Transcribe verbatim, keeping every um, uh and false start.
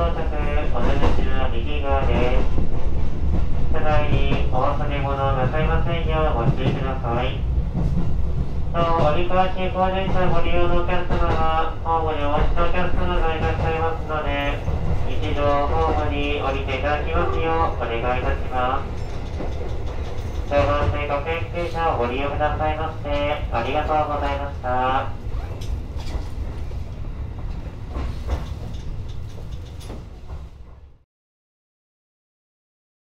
到着、お出口の右側です。車内にお忘れ物なさいませんようご注意ください。と、折川新興電車ご利用のお客様は、ホームにお待ちのお客様がいらっしゃいますので、一度ホームに降りていただきますようお願いいたします。常磐線各駅停車をご利用くださいまして、ありがとうございました。